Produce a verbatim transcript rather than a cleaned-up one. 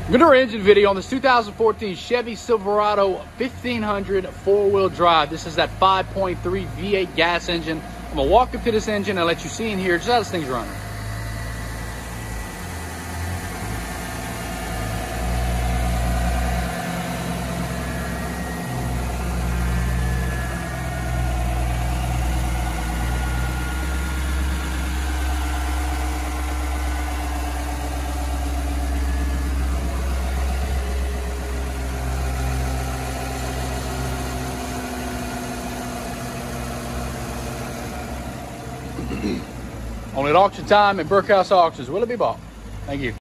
I'm going to do an engine video on this two thousand fourteen Chevy Silverado fifteen hundred four-wheel drive. This is that five point three V eight gas engine. I'm going to walk up to this engine and let you see in here just how this thing's running. Only at auction time at Burkhouse Auctions will it be bought. Thank you.